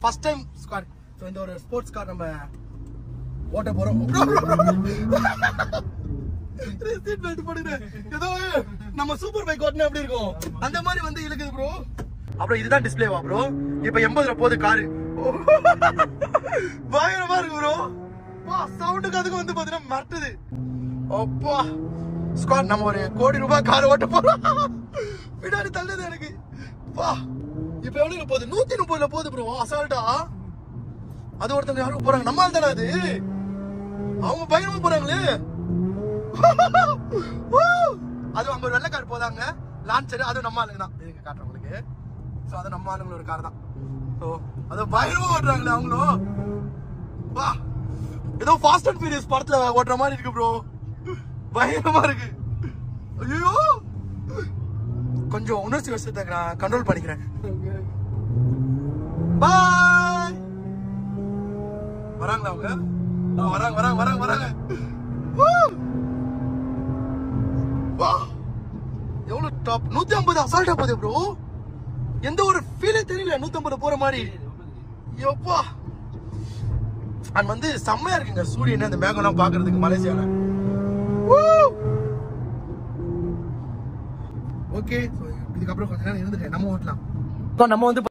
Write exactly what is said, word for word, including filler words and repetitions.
First time squad. So இந்த ஒரு sports car நம்ம ஓட்ட போறோம். சீட் பெல்ட் போடுங்க. ஏதோ நம்ம சூப்பர் பைக் ஓட்டனா எப்படி இருக்கும் அந்த மாதிரி வந்து இழுக்குது ப்ரோ. அப்புறம் இதுதான் டிஸ்ப்ளேவா ப்ரோ? இப்போ எண்பதுல போகுது காரு. பயங்கரமா இருக்கு ப்ரோ. வா சவுண்டுக்கு அதுக்கு வந்து பாத்தீங்கன்னா மறட்டுது. அப்பா ஸ்குவாட் நம்ம ஒரு கோடி ரூபாய் கார் ஓட்ட போறோம். பின்னாடி தள்ளுது எனக்கு. வா இப்போ எவ்வளவு போகுது? நூத்தி முப்பதுல போகுது ப்ரோ அசால்ட்டா. அது ஒருத்தவங்க யாரும் போறாங்க. நம்மால் தானே அது? அவங்க பயங்கரமா போறாங்களே. அது அங்க ஒரு வெள்ளை கார் போதாங்க லான்ச்சர். அது நம்ம ஆளுங்க தான். இதுக்கு காட்டுறேன் உங்களுக்கு. சோ அது நம்ம ஆளுங்களோட ஒரு கார் தான். சோ அது பயங்கரமா ஓட்டுறாங்களே அவங்களும். வா ஏதோ ஃபாஸ்ட் அண்ட் ஃபியூரியஸ் படத்துல ஓட்டுற மாதிரி இருக்கு ப்ரோ. பயங்கரமா இருக்கு. ஐயோ கொஞ்சம் உணர்ச்சி வசத்தை நான் கண்ட்ரோல் பண்ணிக்கிறேன். பாய். வராங்களா அவங்க? வராங்க வராங்க வராங்க வராங்க. எவ்வளவு டாப். நூத்தி ஐம்பது அசால்ட்டா போகுது ப்ரோ. எந்த ஒரு ஃபீலே தெரியல நூத்தி ஐம்பது போற மாதிரி. எப்பா அண்ட் வந்து செம்மையா இருக்குங்க சூரியன் அந்த மேகம் எல்லாம் பாக்குறதுக்கு மலேசியால. ஓகே இதுக்கப்புறம் கொஞ்ச நேரம் இருந்துட்டேன் நம்ம ஓட்டலாம். நம்ம வந்து